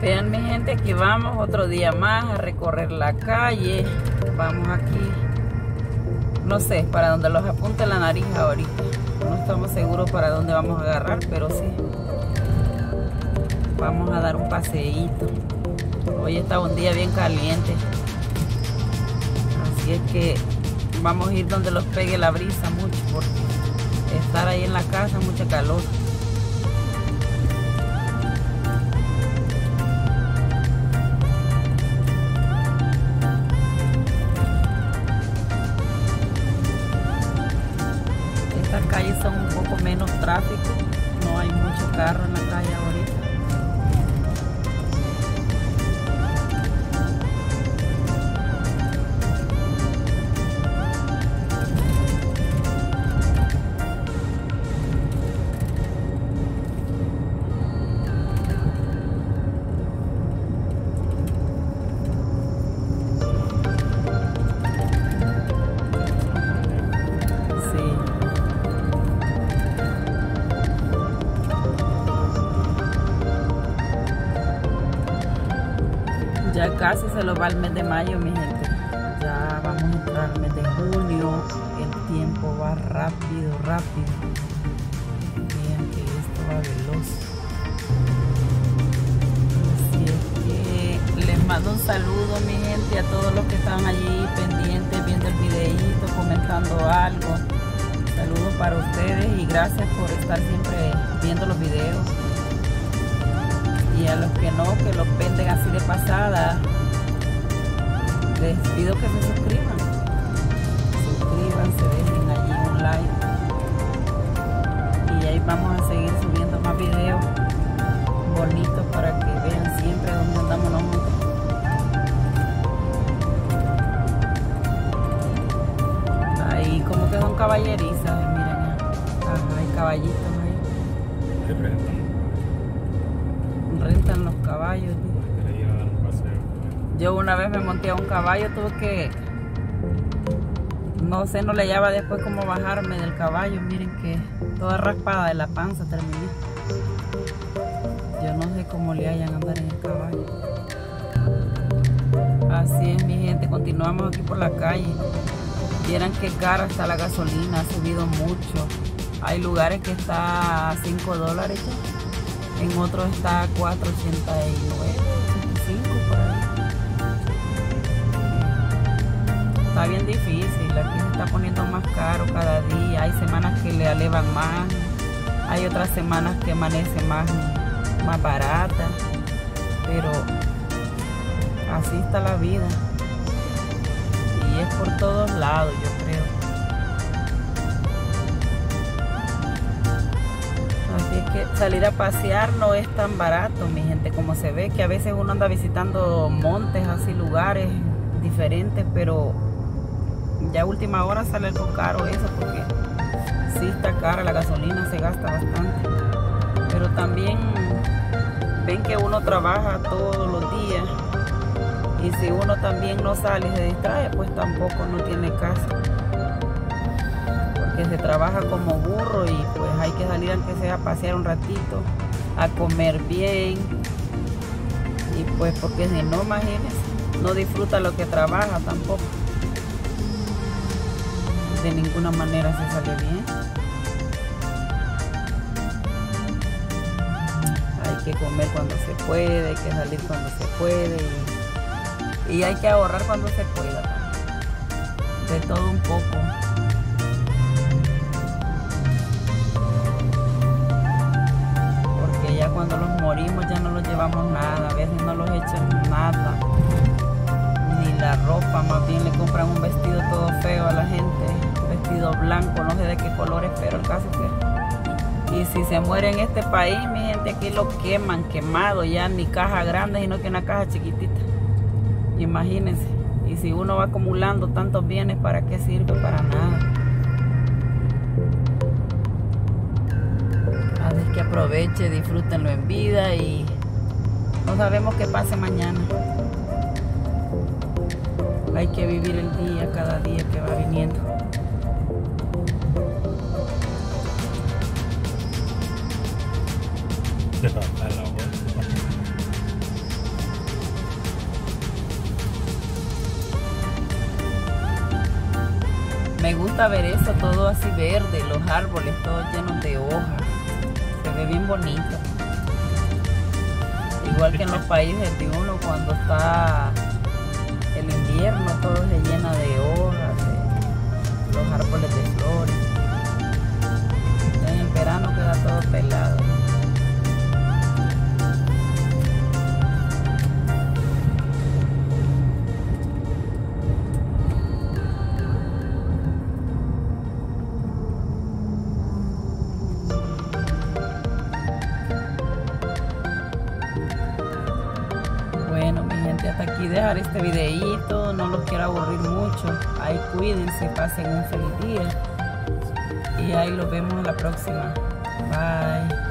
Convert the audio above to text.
Vean mi gente, aquí vamos otro día más a recorrer la calle. Vamos aquí, no sé, para donde los apunte la nariz ahorita. No estamos seguros para dónde vamos a agarrar, pero sí. Vamos a dar un paseíto. Hoy está un día bien caliente. Así es que vamos a ir donde los pegue la brisa mucho, porque estar ahí en la casa mucha calor. Estas calles son un poco menos tráfico, no hay mucho carro en la calle ahorita. Ya casi se lo va el mes de mayo, mi gente. Ya vamos a entrar al mes de junio. El tiempo va rápido, rápido. Vean que esto va veloz. Así es que les mando un saludo, mi gente, a todos los que están allí pendientes, viendo el videíto, comentando algo. Saludos para ustedes y gracias por estar siempre viendo los videos. Y a los que no, que los venden así de pasada, les pido que se suscriban. Suscríbanse, dejen allí un like. Y ahí vamos a seguir subiendo más videos bonitos para que vean siempre dónde andamos nosotros. Ahí como que son caballerizas, miren, hay caballitos ahí. Rentan los caballos. Yo una vez me monté a un caballo, tuve que, no sé, no le hallaba después cómo bajarme del caballo. Miren que toda raspada de la panza terminé. Yo no sé cómo le hayan andar en el caballo. Así es, mi gente, continuamos aquí por la calle. Vieran qué cara está la gasolina, ha subido mucho. Hay lugares que está a $5 ya. En otros está a 4.89, 85 por ahí. Está bien difícil, aquí se está poniendo más caro cada día. Hay semanas que le elevan más, hay otras semanas que amanece más barata, pero así está la vida. Y es por todos lados, yo creo. Así es que salir a pasear no es tan barato, mi gente, como se ve, que a veces uno anda visitando montes, así lugares diferentes, pero ya a última hora sale algo caro eso, porque sí está cara, la gasolina se gasta bastante. Pero también ven que uno trabaja todos los días, y si uno también no sale y se distrae, pues tampoco no tiene casa. Que se trabaja como burro y pues hay que salir aunque sea a pasear un ratito, a comer bien, y pues porque si no, imagínense, no disfruta lo que trabaja tampoco. De ninguna manera se sale bien. Hay que comer cuando se puede, hay que salir cuando se puede, y hay que ahorrar cuando se pueda también. De todo un poco. Ya cuando los morimos ya no los llevamos nada, a veces no los echan nada, ni la ropa, más bien le compran un vestido todo feo a la gente, un vestido blanco, no sé de qué color es, pero el caso es que, y si se muere en este país, mi gente, aquí lo queman, quemado, ya ni caja grande, sino que una caja chiquitita, imagínense. Y si uno va acumulando tantos bienes, ¿para qué sirve? Para nada. Que aproveche, disfrútenlo en vida, y no sabemos qué pase mañana. Hay que vivir el día, cada día que va viniendo. Me gusta ver eso, todo así verde, los árboles todos llenos de hojas. Se ve bien bonito. Igual que en los países de uno cuando está el invierno, todo se llena de hojas, de los árboles de flores. En el verano queda todo pelado. Bueno, mi gente, hasta aquí dejar este videíto, no los quiero aburrir mucho. Ahí cuídense, pasen un feliz día y ahí los vemos en la próxima. Bye.